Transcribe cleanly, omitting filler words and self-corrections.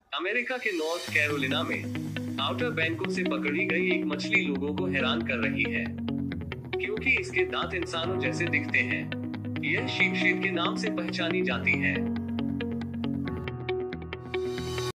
America के north Carolina में outer बैंकों से पकड़ी गई एक मछली लोगों को हैरान कर रही है, क्योंकि इसके दांत इंसानों जैसे दिखते हैं। यह शीप शीप के नाम से पहचानी जाती है।